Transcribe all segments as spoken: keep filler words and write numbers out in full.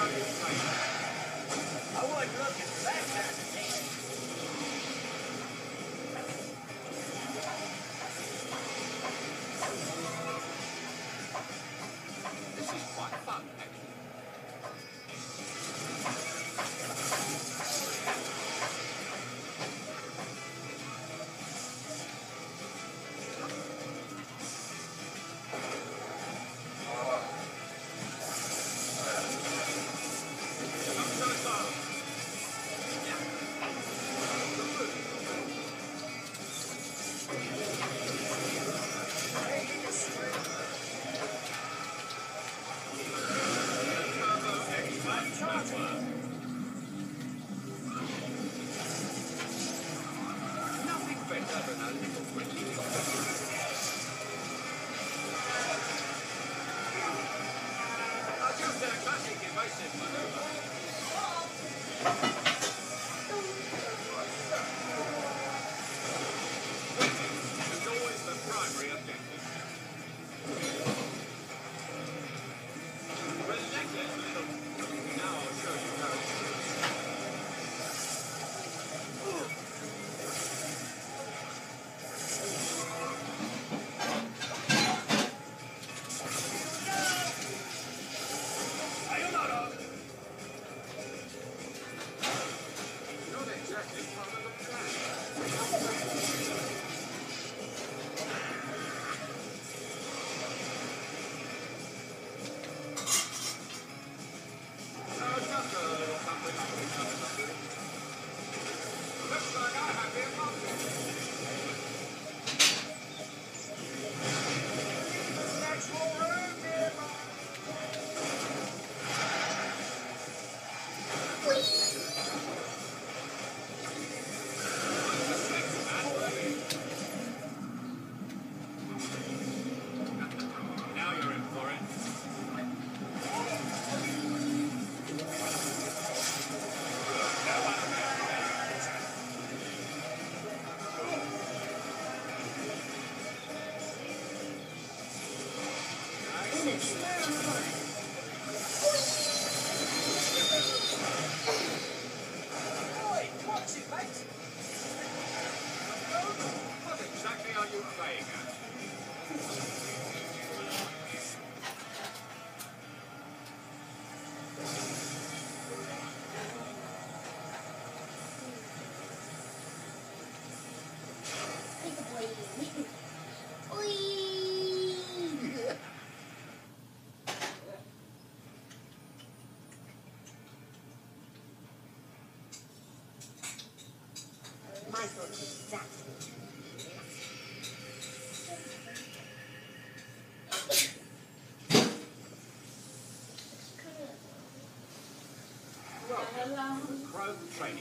Chrome training.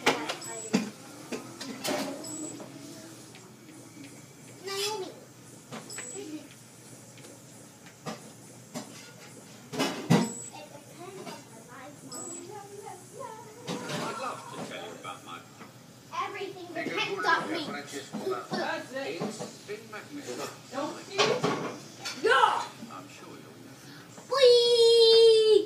Naomi. I'd love to tell you about my... Everything depends on me. That's it. It's been magnificent. Don't you? No! I'm sure you'll know. Whee!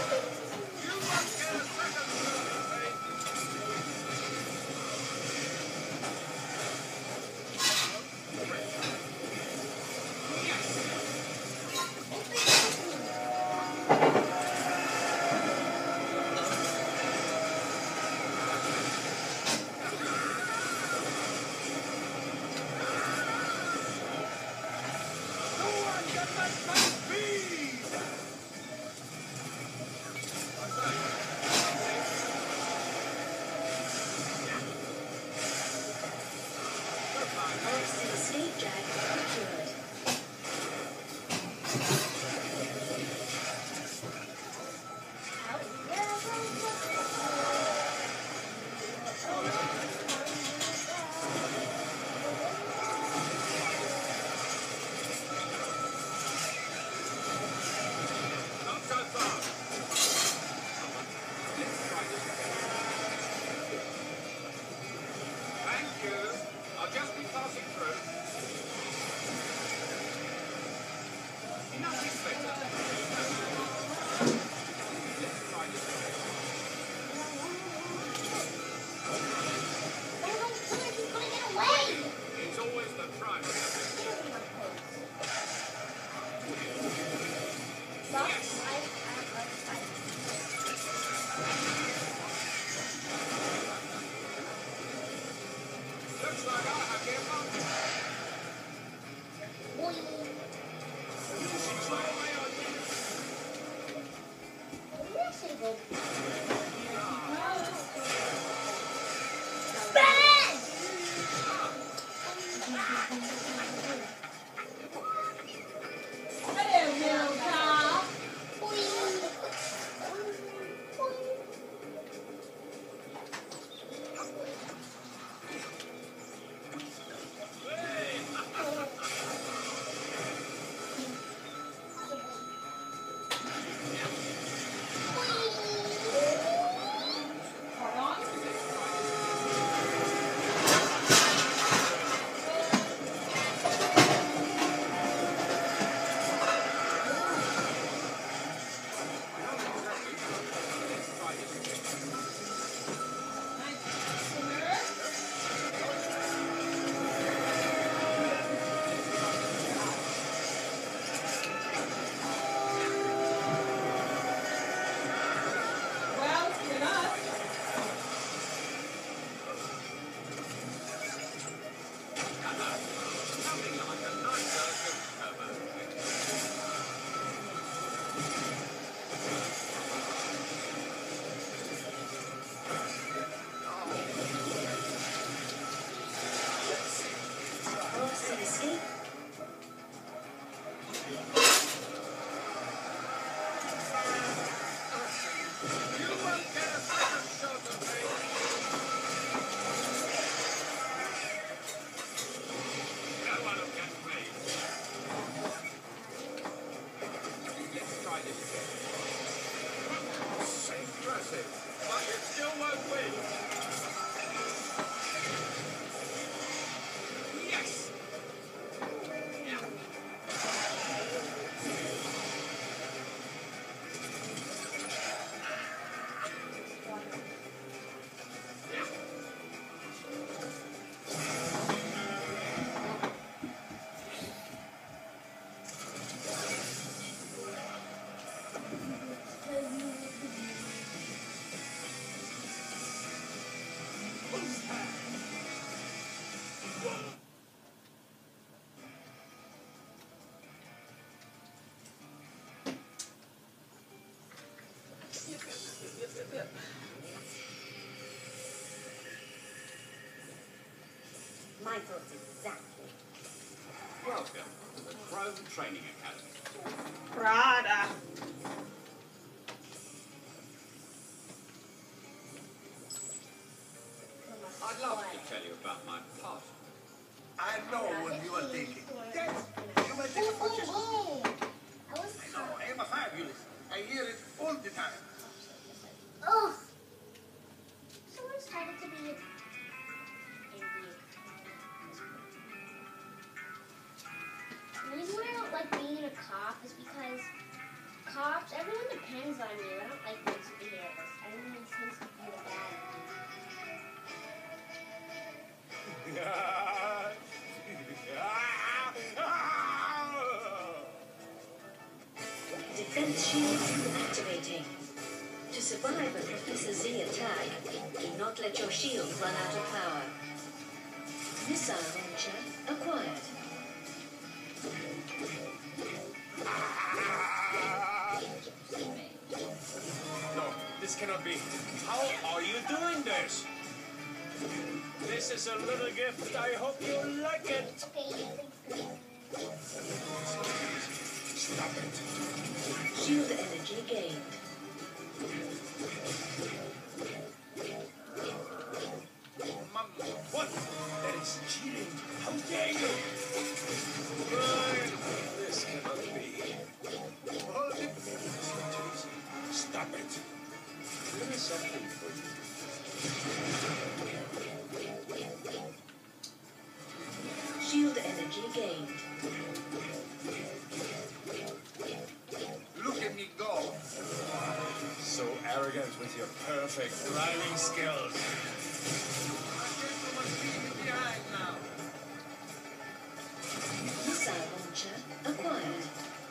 My thoughts exactly. Welcome to the Chrome Training Academy. Prada. I'd love to tell you about my past. I know what you are thinking. Yes, you may take a purchase. Oh, I was No, I am a five, Ulysses. I hear it all the time. Ugh. Someone started to be the reason why I don't like being a cop is because cops, everyone hands on you. I don't like those superheroes. I don't think seems to be the bad Defense shield activating. To survive a Professor Z attack, do not let your shield run out of power. Missile launcher acquired. No, this cannot be. How are you doing this? This is a little gift. I hope you like it. Okay, Stop it. Shield energy gained. Mom, what? That is cheating. How dare you? Right. This cannot be. Hold it. Stop it. Give me something for you. Shield energy gained. Look at me go. So arrogant with your perfect driving skills. My gentleman leave me behind now. Missile launcher acquired.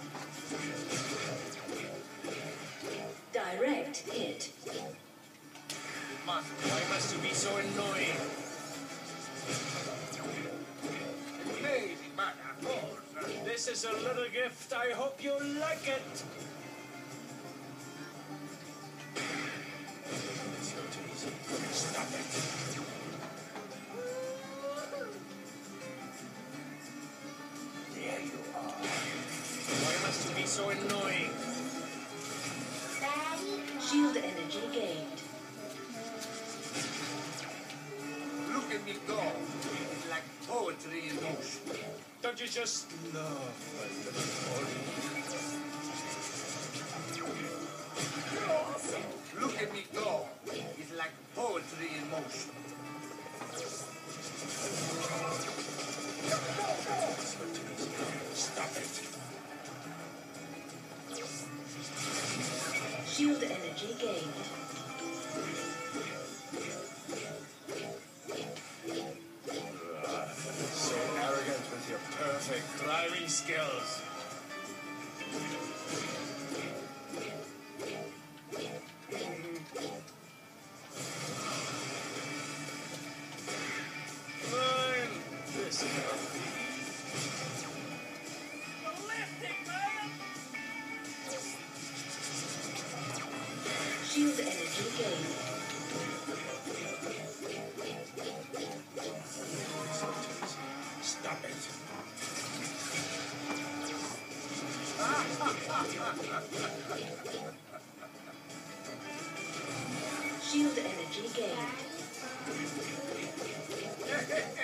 Direct hit. Must, why must you be so annoying? Amazing, but of course. This is a little gift. I hope you like it. It's not too easy. Stop it. There you are. Why must you be so annoying? Daddy. Shield energy gained. Look at me go. It's like poetry in motion. Don't you just love my little body? Look at me go. It's like poetry in motion. Stop it. Shield energy gained. So arrogant with your perfect driving skills. Fine. This cannot be. Shield energy gained. Stop it. Shield energy gained. Hey, hey,